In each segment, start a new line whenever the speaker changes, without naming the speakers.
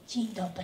Dzień dobry.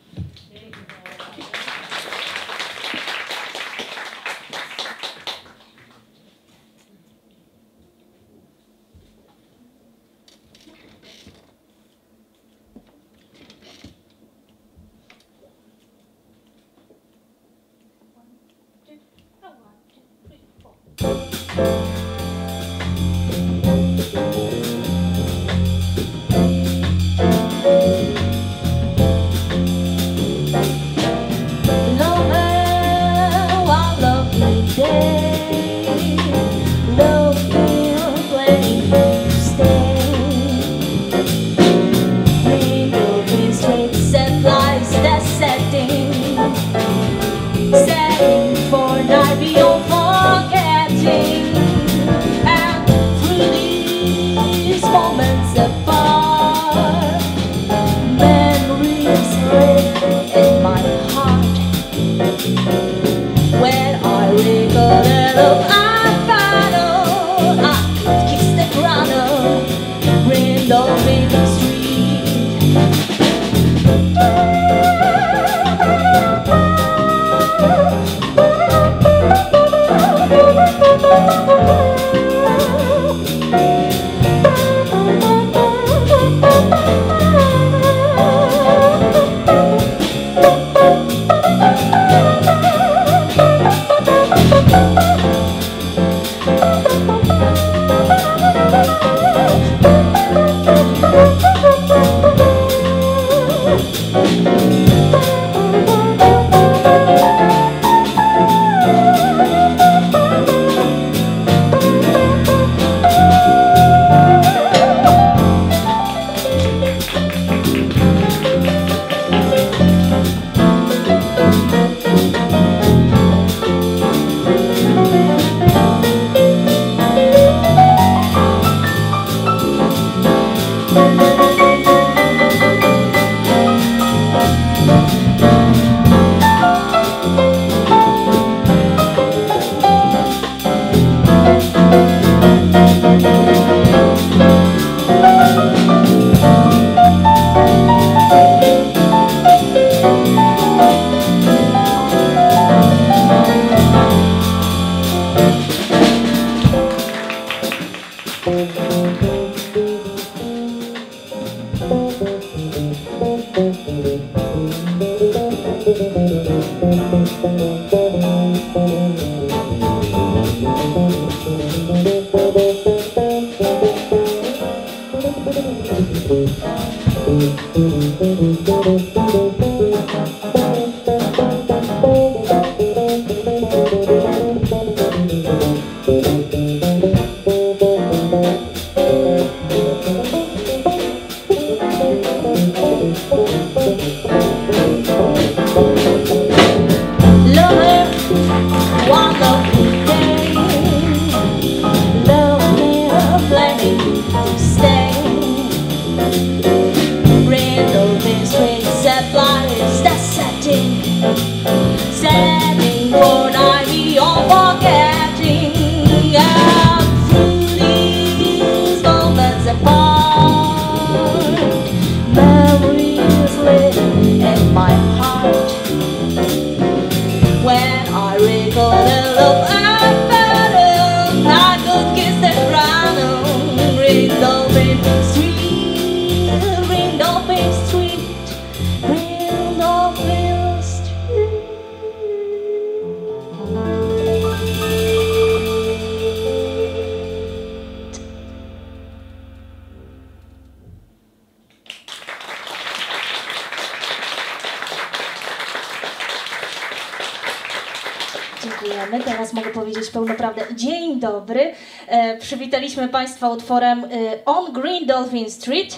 Dziękujemy. Teraz mogę powiedzieć pełnoprawdę. Dzień dobry. Przywitaliśmy Państwa utworem On Green Dolphin Street.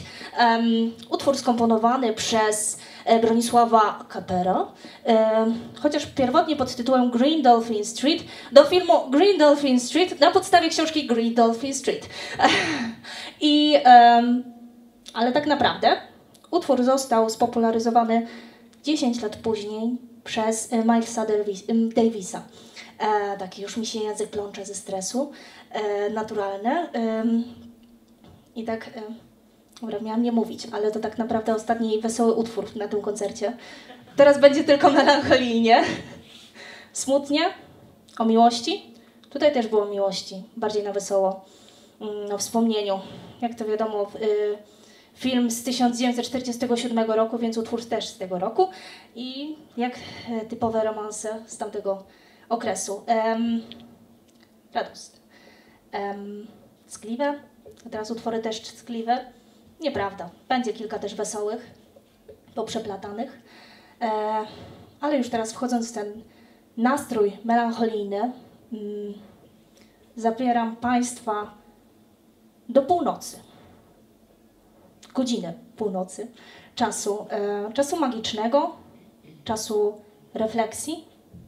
Utwór skomponowany przez Bronisława Kapera, chociaż pierwotnie pod tytułem Green Dolphin Street, do filmu Green Dolphin Street na podstawie książki Green Dolphin Street. Ale tak naprawdę utwór został spopularyzowany 10 lat później przez Milesa Davisa. Taki już mi się język plącze ze stresu, naturalne. I tak Dobra, miałam nie mówić, ale to tak naprawdę ostatni wesoły utwór na tym koncercie. Teraz będzie tylko melancholijnie. Smutnie, o miłości. Tutaj też było o miłości, bardziej na wesoło. O wspomnieniu. Jak to wiadomo, film z 1947 roku, więc utwór też z tego roku. I jak typowe romanse z tamtego okresu. Radość. Ckliwe. A teraz utwory też ckliwe. Nieprawda. Będzie kilka też wesołych, poprzeplatanych. Ale już teraz wchodząc w ten nastrój melancholijny, zabieram Państwa do północy. Godziny północy. Czasu magicznego, czasu refleksji,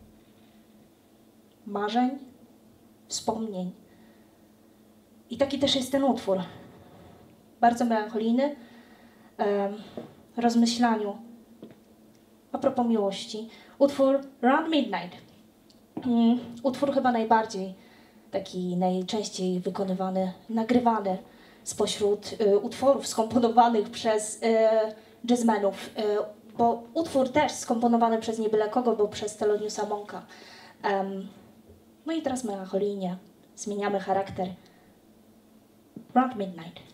marzeń, wspomnień. I taki też jest ten utwór. Bardzo melancholijny, rozmyślaniu a propos miłości. Utwór Round Midnight. Utwór chyba najbardziej taki, najczęściej wykonywany, nagrywany spośród utworów skomponowanych przez jazzmenów. Bo utwór też skomponowany przez nie byle kogo, bo przez Theloniousa Monka. No i teraz melancholijnie zmieniamy charakter. Round Midnight.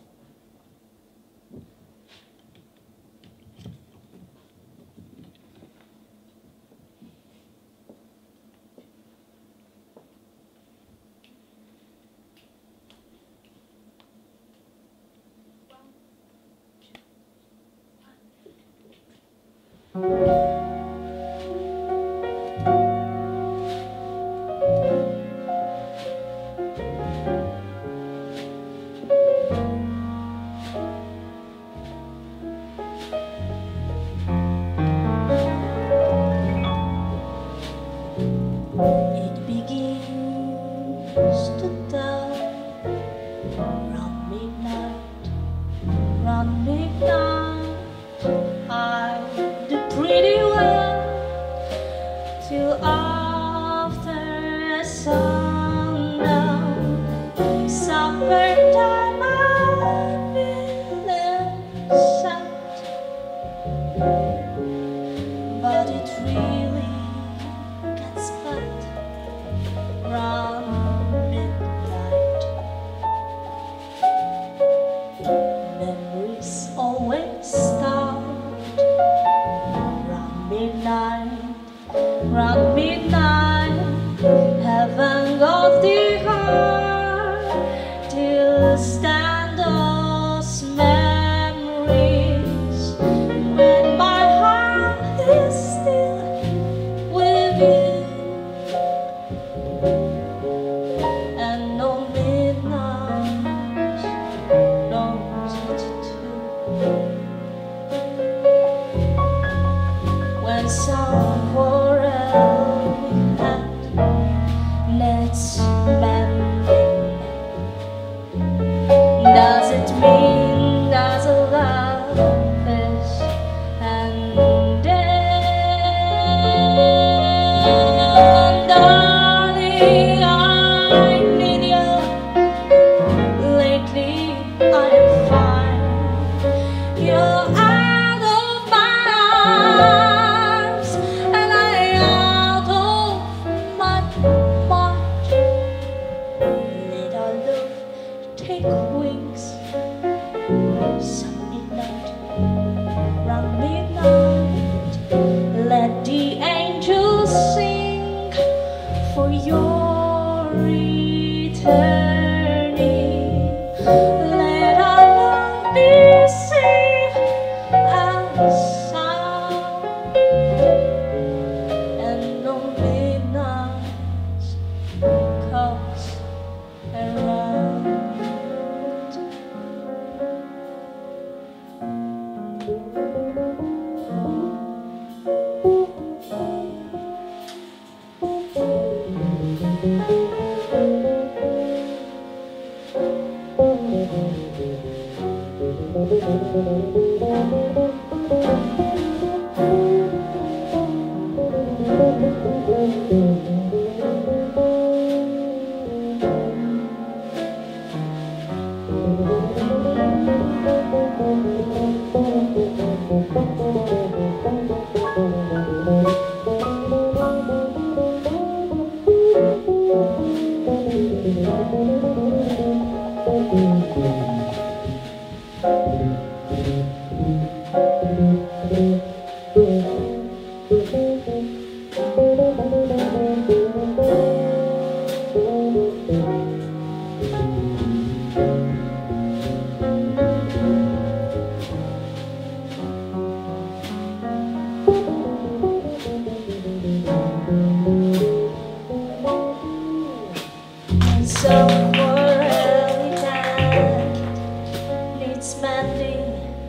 mending?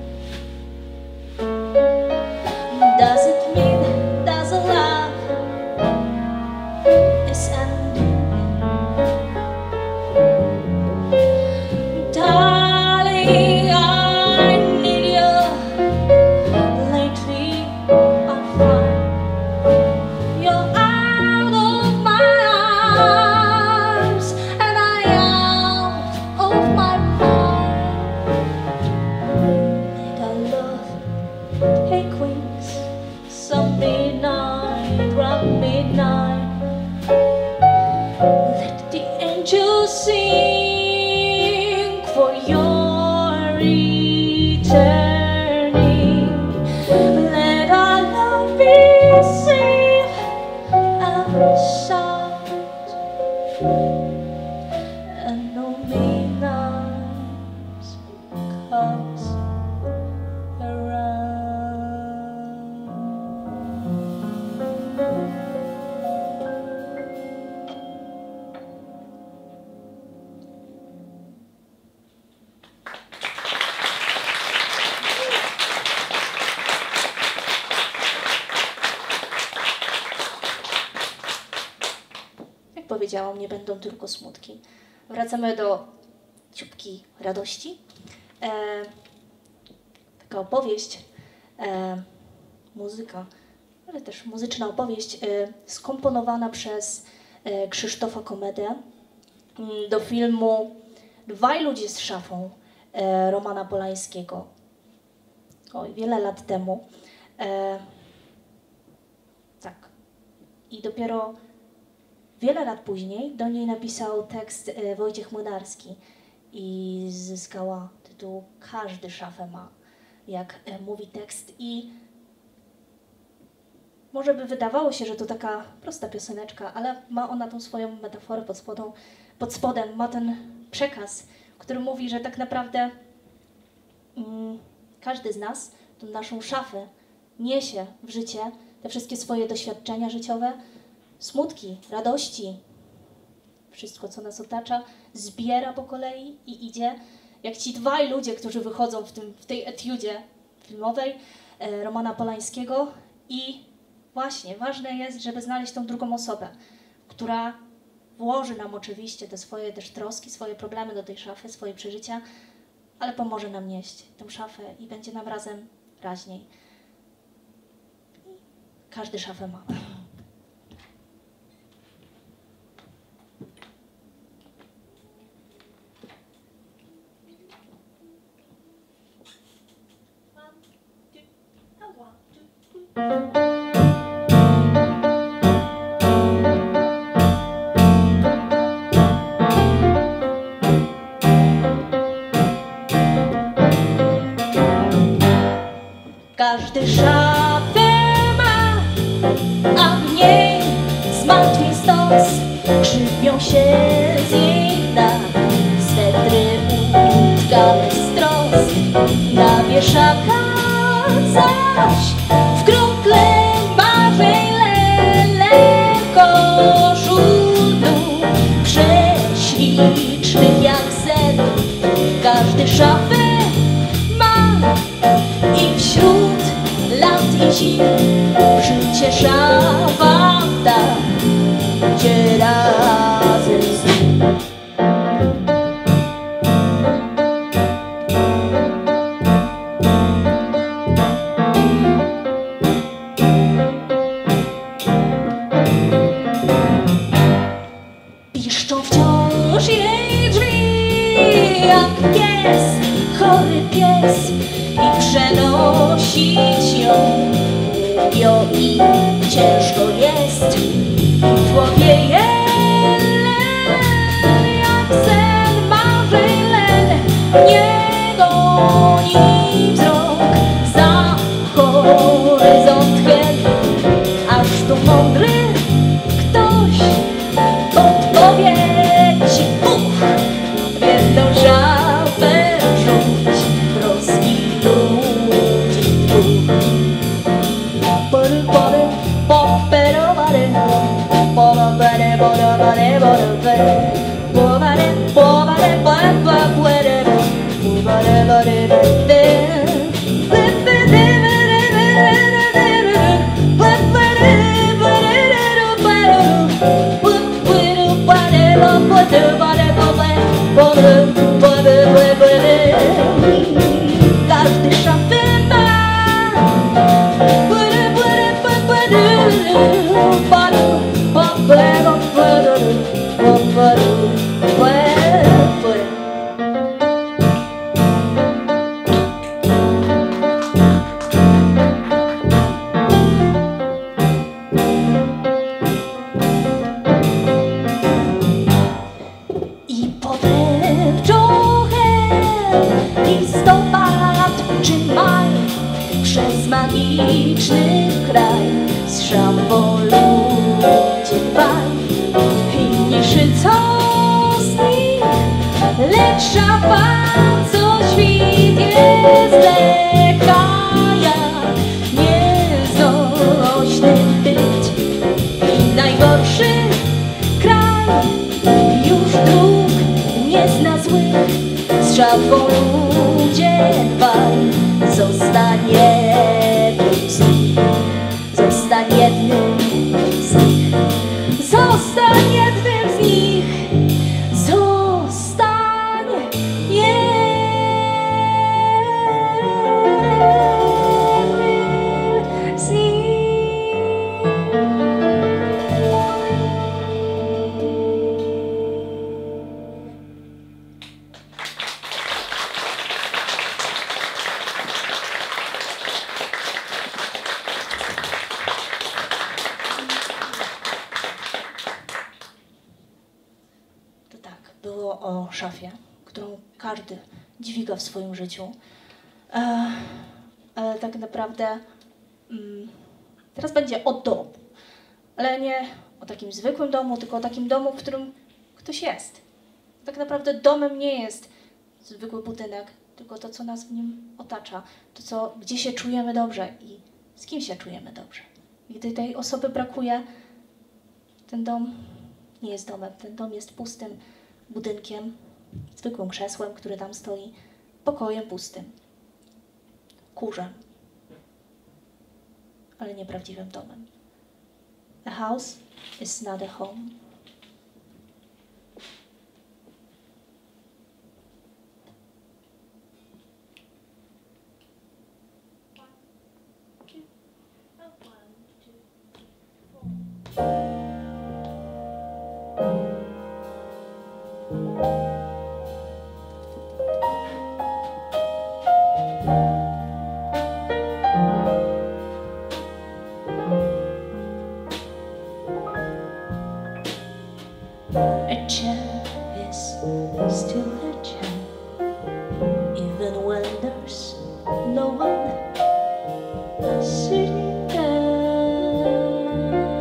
Does it mean that the love is ending? Darling, I need you. Lately I find you're out of my arms and I out of my mind. Make our love take wings some midnight, round midnight. Let the angels sing for your returning. Let our love be safe and sound, and no midnight comes around. Jak powiedziałam, nie będą tylko smutki. Wracamy do ciupki radości. Taka opowieść, muzyka, ale też muzyczna opowieść skomponowana przez Krzysztofa Komedę do filmu Dwaj ludzie z szafą Romana Polańskiego. Oj, wiele lat temu. Tak. I dopiero wiele lat później do niej napisał tekst Wojciech Młynarski i zyskała tytuł Każdy szafę ma, jak mówi tekst. I może by wydawało się, że to taka prosta pioseneczka, ale ma ona tą swoją metaforę pod spodem, ma ten przekaz, który mówi, że tak naprawdę każdy z nas tą naszą szafę niesie w życie te wszystkie swoje doświadczenia życiowe, smutki, radości, wszystko, co nas otacza, zbiera po kolei i idzie, jak ci dwaj ludzie, którzy wychodzą w tej etiudzie filmowej Romana Polańskiego. I właśnie ważne jest, żeby znaleźć tą drugą osobę, która włoży nam oczywiście te swoje też troski, swoje problemy do tej szafy, swoje przeżycia, ale pomoże nam nieść tę szafę i będzie nam razem raźniej. Każdy szafę ma. Każdy szafę ma, a w niej zmartwień stos. Krzywią się z jej dach swetry utkane z trosk. Na wieszakach zaś w krople marzeń lele koszul dół prześlicznych jak sen. Każdy szafę ma i wśród lat i zim życie szafa ta, gdzie razem z nim. Piszczą wciąż jej drzwi jak pies, chory pies, i przenosić ją głupio i ciężko jest. I w głowie len jak sen marzeń len, nie goni wzrok za horyzont hen, aż tu mądry ktoś podpowie ci, w jedną szafę rzuć, rozwiludzi dwóch. Pory, pory, poperowane, poperowane. Każdy szafy ma. I potem trochę listopad czy maj przez magiczny kraj z szafą ludzie dwaj. Inni szydzą z nich, lecz szafa co świt jest lekka jak nieznośny byt. I najgorszy kraj już dróg nie zna złych, z szafą ludzie dwaj. Zostań jednym z nich, zostań jednym z nich, zostań jednym z nich, zostań jednym z nich. To tak, było o szafie, którą każdy dźwiga w swoim życiu. Ale tak naprawdę teraz będzie o domu. Ale nie o takim zwykłym domu, tylko o takim domu, w którym ktoś jest. Tak naprawdę domem nie jest zwykły budynek, tylko to, co nas w nim otacza. To, gdzie się czujemy dobrze i z kim się czujemy dobrze. I gdy tej osoby brakuje, ten dom nie jest domem. Ten dom jest pustym budynkiem, zwykłym krzesłem, które tam stoi, pokojem pustym, kurzem, ale nieprawdziwym domem. A house is not a home. A chair is still a chair, even when there's no one sitting there.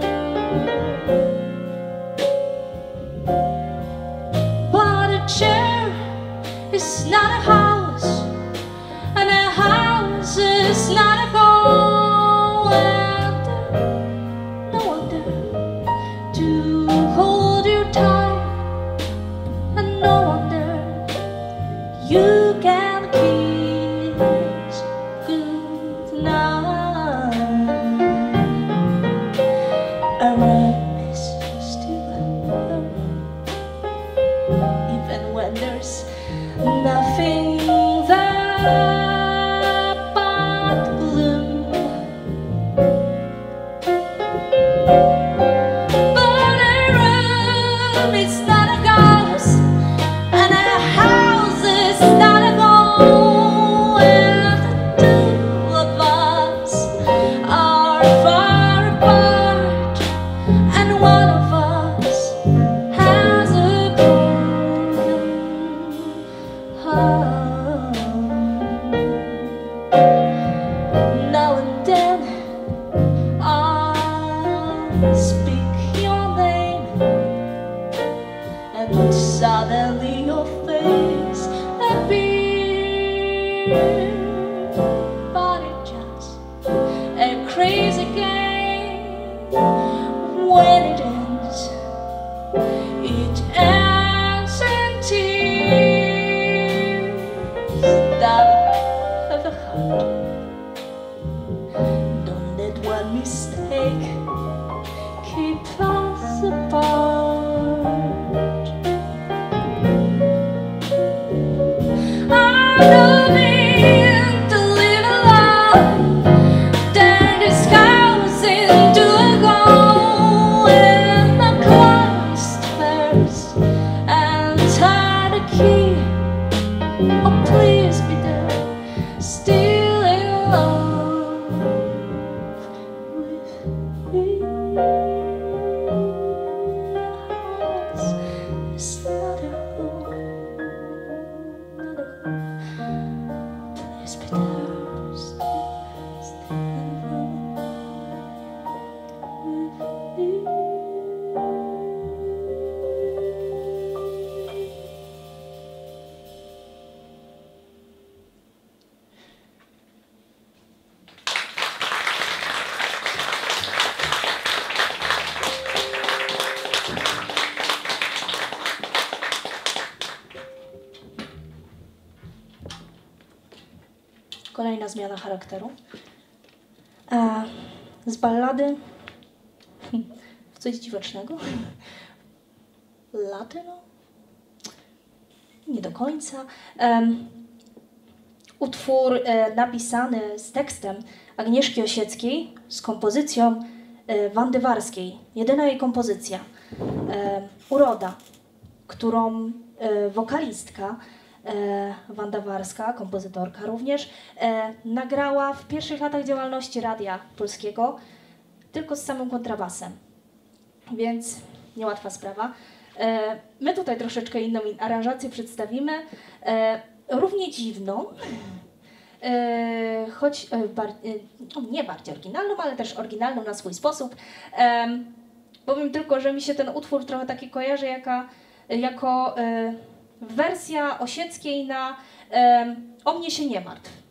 But a chair is not a house, and a house is not a home, and no one there to hold you tight. No wonder you can kiss good night. A room is still a room, even when there's nothing there but gloom. But a room is not a ghost, and a house is not a home, and the two of us are far apart, and one of us has a broken heart. Now and then I speak your name, and suddenly your face appears. But it's just a crazy game. When it ends in tears. without have a heart. Don't let one mistake keep us apart. I'm loving to live alone, then disguising to a goal, and I closed first and tied the key. Oh, please be there, still in love with me. It's not a home, not a home. Please be there, still in love with me. Kolejna zmiana charakteru. Z ballady w coś dziwacznego. Latyno? Nie do końca. Utwór napisany z tekstem Agnieszki Osieckiej, z kompozycją Wandy Warskiej. Jedyna jej kompozycja. Uroda, którą wokalistka Wanda Warska, kompozytorka również, nagrała w pierwszych latach działalności Radia Polskiego tylko z samym kontrabasem, więc niełatwa sprawa. My tutaj troszeczkę inną aranżację przedstawimy, równie dziwną, choć nie bardziej oryginalną, ale też oryginalną na swój sposób. Powiem tylko, że mi się ten utwór trochę taki kojarzy jako wersja Osieckiej na O mnie się nie martw.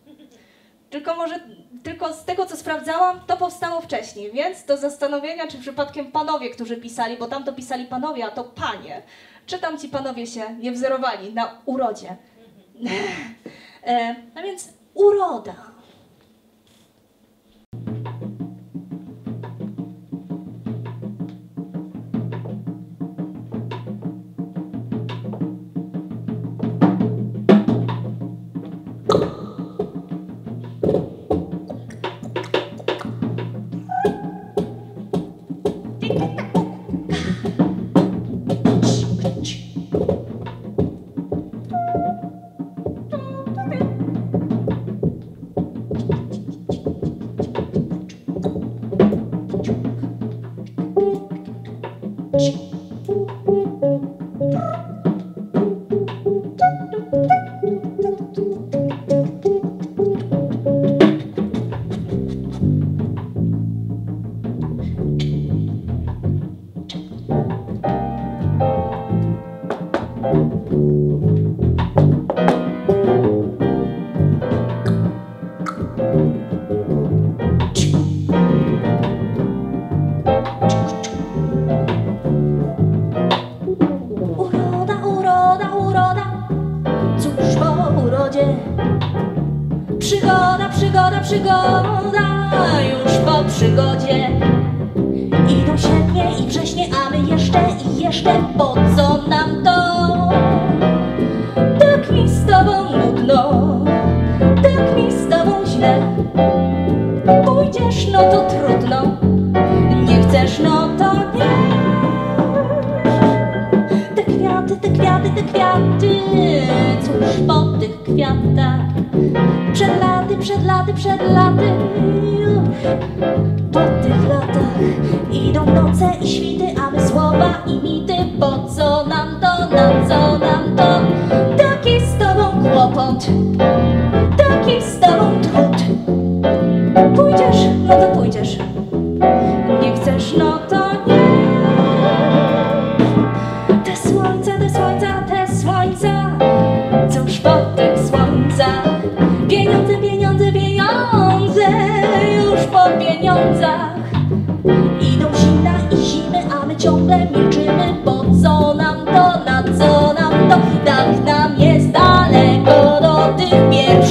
Tylko z tego, co sprawdzałam, to powstało wcześniej, więc do zastanowienia, czy przypadkiem panowie, którzy pisali, bo tam to pisali panowie, a to panie, czy tam ci panowie się nie wzorowali na urodzie. A więc uroda. Przygoda, już po przygodzie. Idą sierpnie i wrześnie, a my jeszcze, po co nam to? Tak mi z tobą nudno, tak mi z tobą źle. Pójdziesz, no to trudno, nie chcesz, no to nie. Te kwiaty, te kwiaty, te kwiaty, cóż po tych kwiatach? Przed laty, po tych latach idą noce i świty, a my słowa i mity. Po co nam to, na co nam to? Taki z tobą kłopot, taki z tobą trud. Pójdziesz, no to pójdziesz, nie chcesz, no to nie. Te słońca, te słońca, te słońca, cóż po tych słońcach? Pieniądze, pieniądze, pieniądze, już po pieniądzach. Idą zimna i zimy, a my ciągle milczymy. Po co nam to, na co nam to? Tak nam jest daleko do tych pierwszych.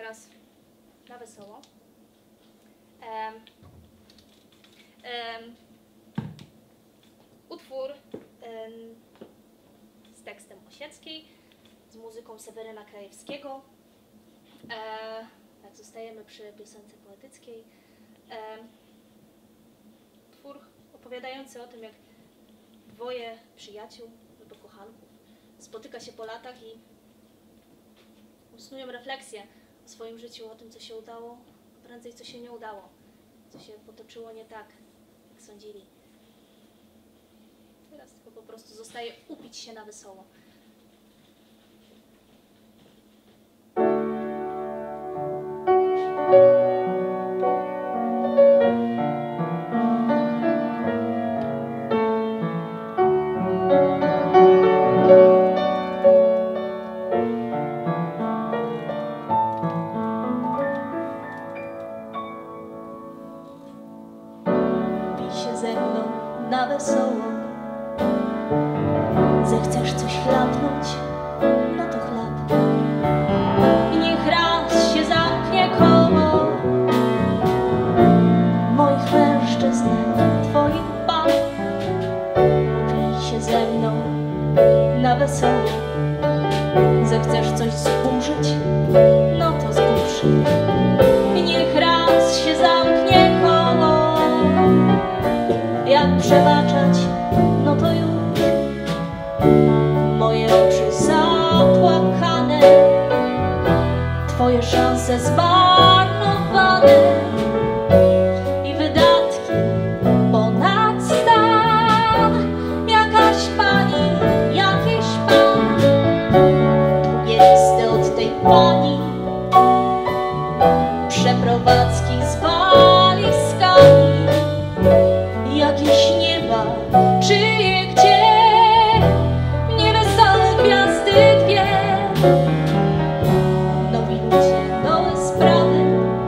teraz na wesoło. Utwór z tekstem Osieckiej, z muzyką Seweryna Krajewskiego. Tak, zostajemy przy piosence poetyckiej. Utwór opowiadający o tym, jak dwoje przyjaciół albo kochanków spotyka się po latach i usnują refleksję o swoim życiu, o tym, co się udało, a prędzej co się nie udało, co się potoczyło nie tak, jak sądzili. Teraz tylko po prostu zostaje upić się na wesoło. Ze mną na wesoło. Zechcesz coś chlapnąć? No to chlap. I niech raz się zamknie koło moich mężczyzn, twoich pan. Pij się ze mną na wesoło. Zechcesz coś zburzyć? No to zbóż. I niech raz się zamknie koło. Jak przebaczać, no to już moje oczy zapłakane, twoje szanse zmarnowane i wydatki ponad stan. Jakaś pani, jakiś pan, długie listy od tej pani, przeprowadzki z walizkami. Jakieś nieba, czyje gdzie, niewesołe gwiazdy dwie. Nowi ludzie, nowe sprawy,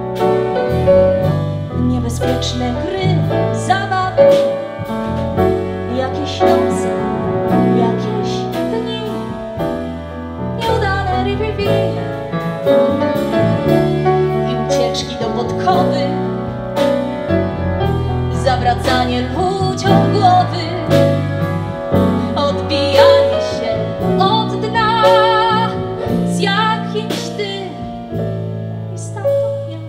niebezpieczne gry, zabawy. Jakieś noce, jakieś dni, nieudane rivivi i ucieczki do podkowy. Zawracanie ludziom głowy, odbijanie się od dna z jakimś ty i stamtąd ja.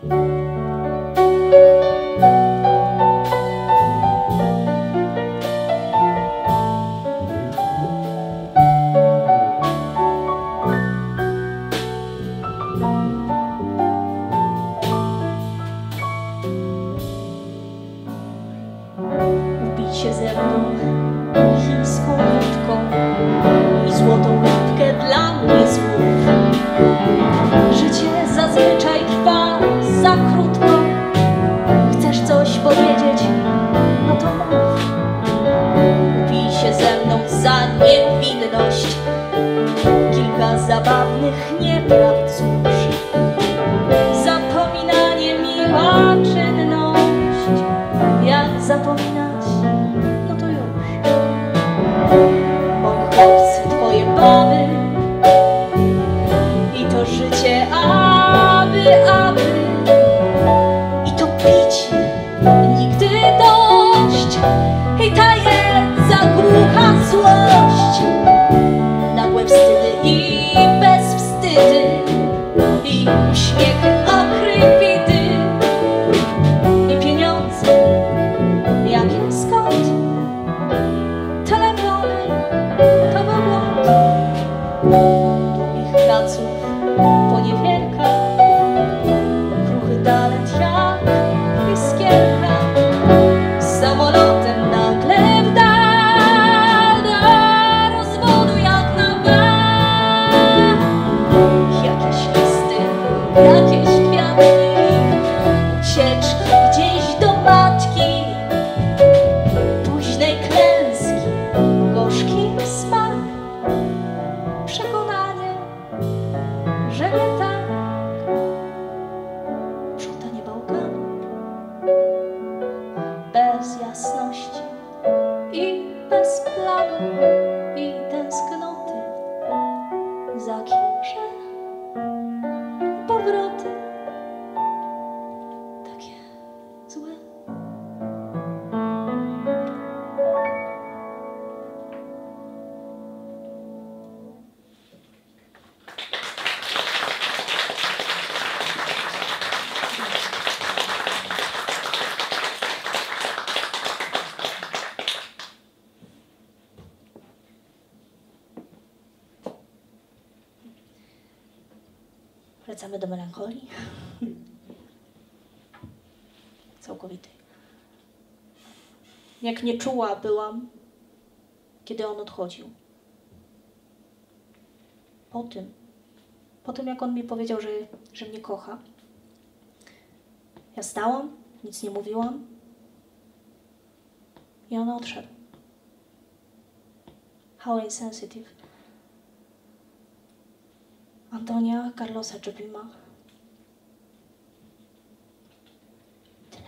Upij się ze mną chińską wódką i złotą rybkę dla mnie słów. Życie zazwyczaj trwa za krótko. Chcesz coś powiedzieć? No to mów. Upij się ze mną za niewinność. Kilka zabawnych nieprawd złóż. Zapominanie miła czynność. Jak zapominać? No to już. Moi chłopcy, twoje baby i to życie, aby i to picie nigdy dość i ta jedza głucha złość, nagłe wstydy i bezwstydy i uśmiechy akrywidy i pieniądze. Jakie skąd? Telefony to wygląd długich placów poniewierka, kruchy talent jak iskierka, samolotem nagle w dal, do rozwodu jak na bank. Jakieś listy, jakieś kwiatki, ucieczki gdzieś do matki, późnej klęski, gorzki smak, przekonanie, że nie tak. Sprzątanie bałganu bez jasności i bez planu i tęsknoty za kimże powrotu. Wracamy do melancholii. Całkowitej. Jak nieczuła byłam, kiedy on odchodził. Po tym jak on mi powiedział, że mnie kocha, ja stałam, nic nie mówiłam i on odszedł. How insensitive. Antonia Carlosa Jobima. Tyle.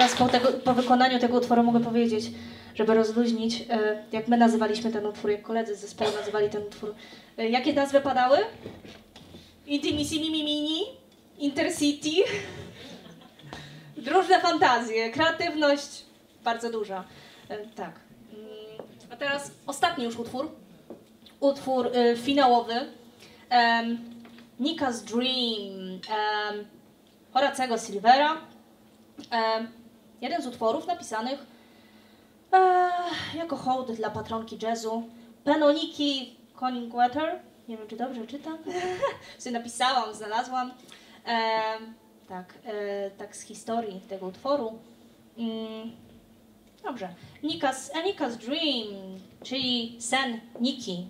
teraz po wykonaniu tego utworu mogę powiedzieć, żeby rozluźnić, jak my nazywaliśmy ten utwór, jak koledzy z zespołu nazywali ten utwór. Jakie nazwy padały? Intimacy Mini, Intercity. Różne fantazje, kreatywność bardzo duża. Tak. A teraz ostatni już utwór. Utwór finałowy. Nika's Dream. Horacego Silvera. Jeden z utworów napisanych jako hołd dla patronki jazzu Penoniki Koningwetter. Nie wiem, czy dobrze czytam. Sobie napisałam, znalazłam. Tak z historii tego utworu. Dobrze. Nika's Dream, czyli sen Niki.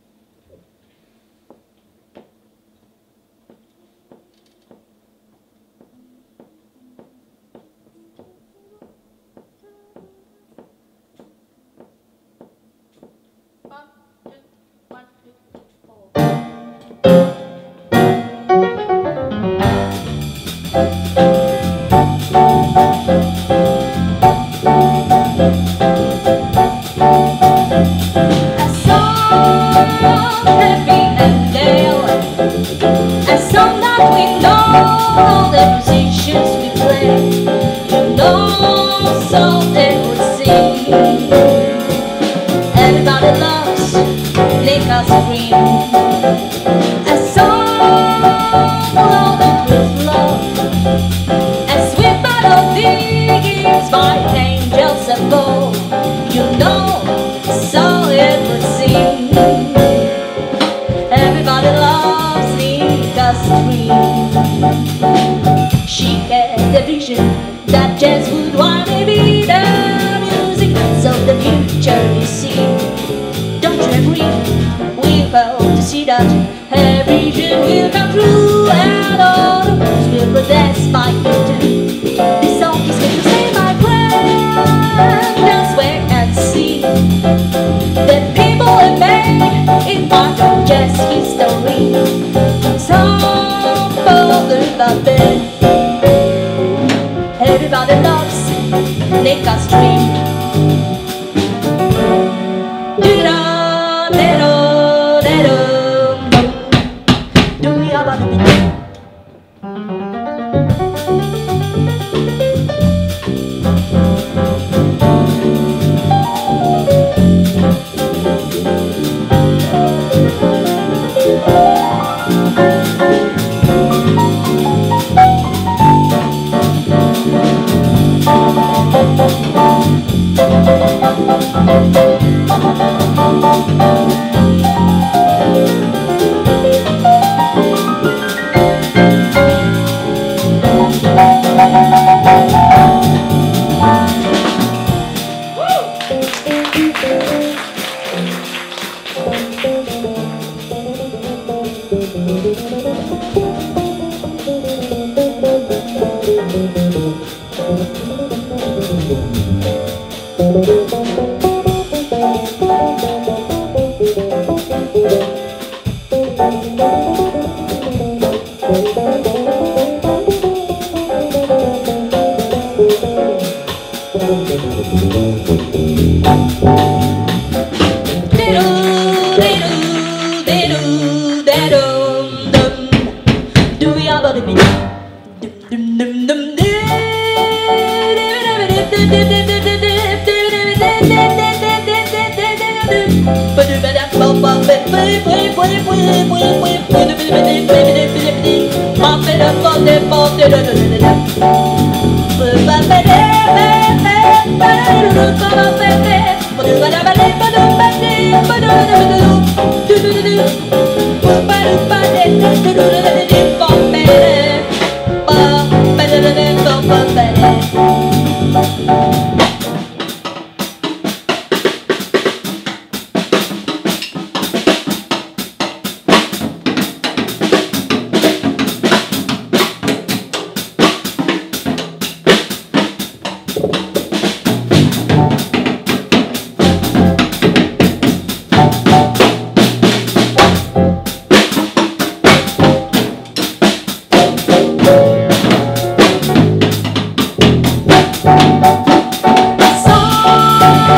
Everybody loves Nika's Dream.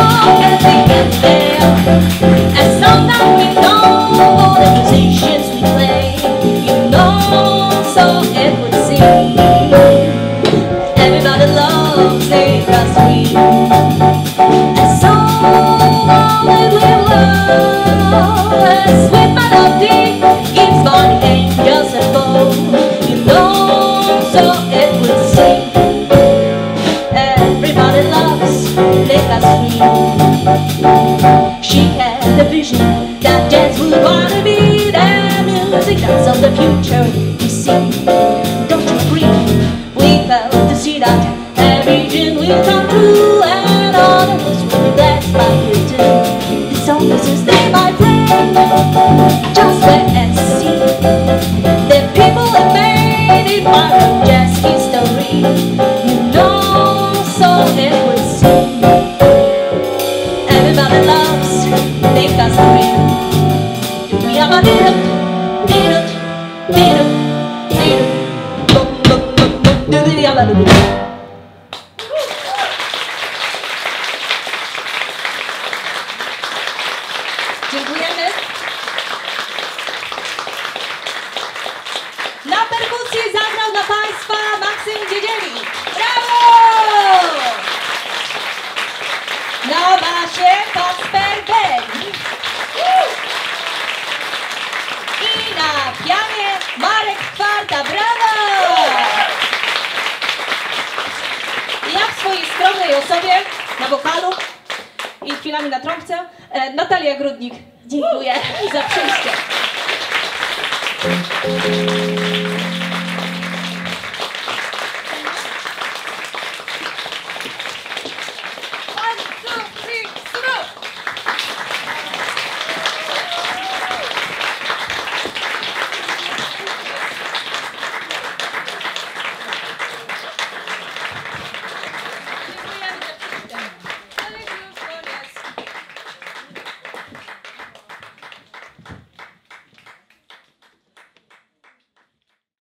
at the end there. And sometimes we know all the musicians we play. You know, so it would seem everybody loves Nicholas Green. And so we will love a sweet melody keeps burning angels and bow. You know, so it would seem everybody loves Nicholas Green. She had a vision that jazz would wanna be the music that's of the future. You see, don't you agree? We felt to see that her vision will come true, and all of us will be blessed by it too. This song is to stay, my friend. Just wait and see. The people that made it part of jazz history. You know, so it would seem everybody loves Nicholas Green. Do we have a little, little, little, little, boom, boom, boom, boom, do we have a little? Dziękujemy. Na perkusji zagrał dla Państwa Maksym Dziedziewicz. Brawo! Na basie Kacper Ben. I na pianie Marek Kwarta. Brawo! I ja w swojej skromnej osobie na wokalu i chwilami na trąbce Natalia Grudnik. Dziękuję za przyjście.